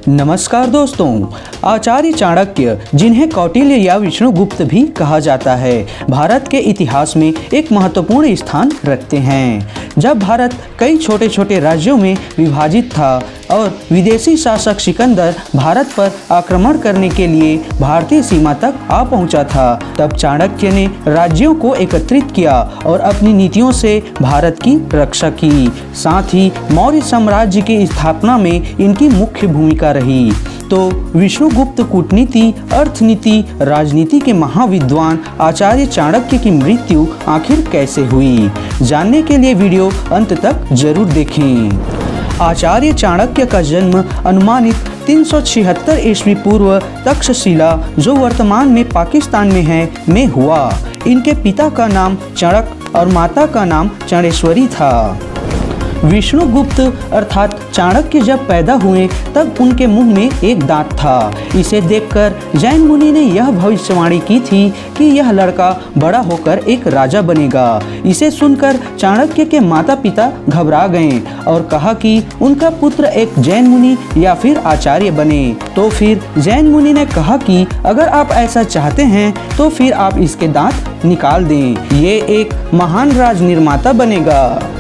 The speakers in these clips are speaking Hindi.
नमस्कार दोस्तों, आचार्य चाणक्य, जिन्हें कौटिल्य या विष्णुगुप्त भी कहा जाता है, भारत के इतिहास में एक महत्वपूर्ण स्थान रखते हैं। जब भारत कई छोटे छोटे राज्यों में विभाजित था और विदेशी शासक सिकंदर भारत पर आक्रमण करने के लिए भारतीय सीमा तक आ पहुंचा था, तब चाणक्य ने राज्यों को एकत्रित किया और अपनी नीतियों से भारत की रक्षा की। साथ ही मौर्य साम्राज्य की स्थापना में इनकी मुख्य भूमिका रही। तो विष्णुगुप्त कूटनीति, अर्थनीति, राजनीति के महाविद्वान आचार्य चाणक्य की मृत्यु आखिर कैसे हुई, जानने के लिए वीडियो अंत तक जरूर देखें। आचार्य चाणक्य का जन्म अनुमानित 376 ईस्वी पूर्व तक्षशिला, जो वर्तमान में पाकिस्तान में है, में हुआ। इनके पिता का नाम चणक और माता का नाम चणेश्वरी था। विष्णुगुप्त अर्थात चाणक्य जब पैदा हुए तब उनके मुंह में एक दांत था। इसे देखकर जैन मुनि ने यह भविष्यवाणी की थी कि यह लड़का बड़ा होकर एक राजा बनेगा। इसे सुनकर चाणक्य के माता पिता घबरा गए और कहा कि उनका पुत्र एक जैन मुनि या फिर आचार्य बने। तो फिर जैन मुनि ने कहा कि अगर आप ऐसा चाहते हैं तो फिर आप इसके दांत निकाल दें, ये एक महान राज निर्माता बनेगा।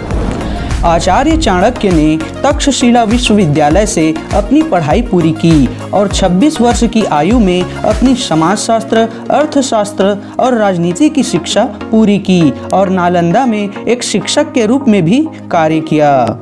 आचार्य चाणक्य ने तक्षशिला विश्वविद्यालय से अपनी पढ़ाई पूरी की और 26 वर्ष की आयु में अपनी समाजशास्त्र, अर्थशास्त्र और राजनीति की शिक्षा पूरी की और नालंदा में एक शिक्षक के रूप में भी कार्य किया।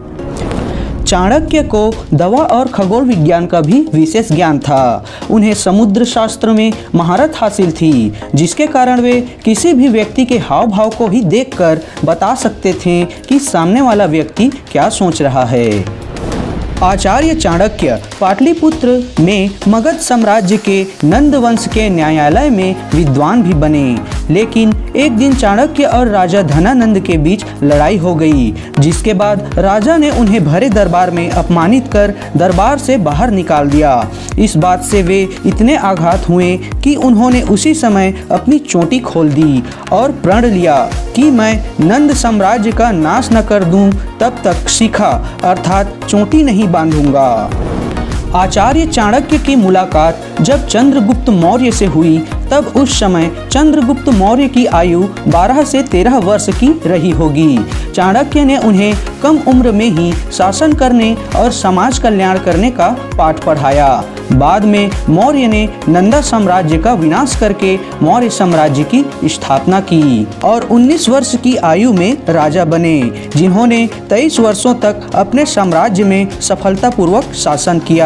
चाणक्य को दवा और खगोल विज्ञान का भी विशेष ज्ञान था। उन्हें समुद्र शास्त्र में महारत हासिल थी, जिसके कारण वे किसी भी व्यक्ति के हाव भाव को ही देखकर बता सकते थे कि सामने वाला व्यक्ति क्या सोच रहा है। आचार्य चाणक्य पाटलिपुत्र में मगध साम्राज्य के नंद वंश के न्यायालय में विद्वान भी बने। लेकिन एक दिन चाणक्य और राजा धनानंद के बीच लड़ाई हो गई, जिसके बाद राजा ने उन्हें भरे दरबार में अपमानित कर दरबार से बाहर निकाल दिया। इस बात से वे इतने आघात हुए कि उन्होंने उसी समय अपनी चोटी खोल दी और प्रण लिया कि मैं नंद साम्राज्य का नाश न कर दूं तब तक शिखा अर्थात चोटी नहीं बांधूंगा। आचार्य चाणक्य की मुलाकात जब चंद्रगुप्त मौर्य से हुई तब उस समय चंद्रगुप्त मौर्य की आयु 12 से 13 वर्ष की रही होगी। चाणक्य ने उन्हें कम उम्र में ही शासन करने और समाज कल्याण करने का पाठ पढ़ाया। बाद में मौर्य ने नंदा साम्राज्य का विनाश करके मौर्य साम्राज्य की स्थापना की और 19 वर्ष की आयु में राजा बने, जिन्होंने 23 वर्षों तक अपने साम्राज्य में सफलतापूर्वक शासन किया।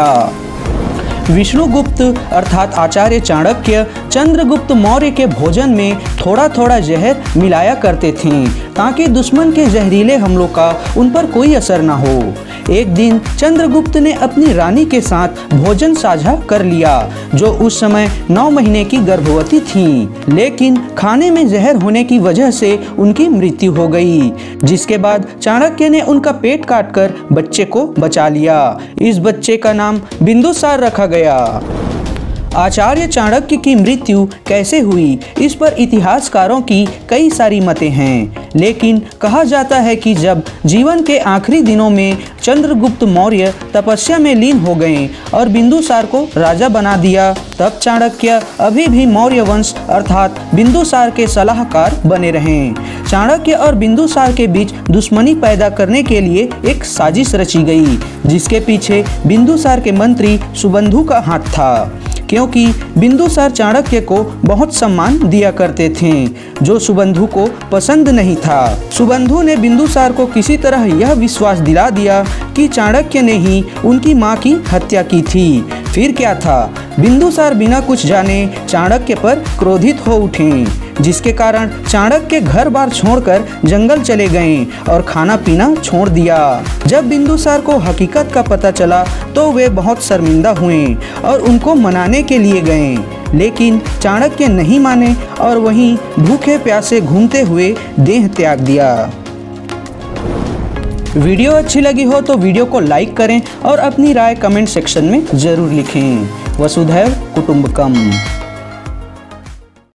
विष्णुगुप्त अर्थात आचार्य चाणक्य चंद्रगुप्त मौर्य के भोजन में थोड़ा थोड़ा जहर मिलाया करते थे ताकि दुश्मन के जहरीले हमलों का उन पर कोई असर न हो। एक दिन चंद्रगुप्त ने अपनी रानी के साथ भोजन साझा कर लिया, जो उस समय 9 महीने की गर्भवती थीं। लेकिन खाने में जहर होने की वजह से उनकी मृत्यु हो गई, जिसके बाद चाणक्य ने उनका पेट काटकर बच्चे को बचा लिया। इस बच्चे का नाम बिंदुसार रखा गया। आचार्य चाणक्य की मृत्यु कैसे हुई, इस पर इतिहासकारों की कई सारी मतें हैं, लेकिन कहा जाता है कि जब जीवन के आखिरी दिनों में चंद्रगुप्त मौर्य तपस्या में लीन हो गए और बिंदुसार को राजा बना दिया, तब चाणक्य अभी भी मौर्य वंश अर्थात बिंदुसार के सलाहकार बने रहे। चाणक्य और बिंदुसार के बीच दुश्मनी पैदा करने के लिए एक साजिश रची गई, जिसके पीछे बिंदुसार के मंत्री सुबंधु का हाथ था, क्योंकि बिंदुसार चाणक्य को बहुत सम्मान दिया करते थे, जो सुबंधु को पसंद नहीं था। सुबंधु ने बिंदुसार को किसी तरह यह विश्वास दिला दिया कि चाणक्य ने ही उनकी मां की हत्या की थी। फिर क्या था, बिंदुसार बिना कुछ जाने चाणक्य पर क्रोधित हो उठे, जिसके कारण चाणक्य घर बार छोड़कर जंगल चले गए और खाना पीना छोड़ दिया। जब बिंदुसार को हकीकत का पता चला तो वे बहुत शर्मिंदा हुए और उनको मनाने के लिए गए, लेकिन चाणक्य नहीं माने और वहीं भूखे प्यासे घूमते हुए देह त्याग दिया। वीडियो अच्छी लगी हो तो वीडियो को लाइक करें और अपनी राय कमेंट सेक्शन में जरूर लिखें। वसुधैव कुटुंबकम।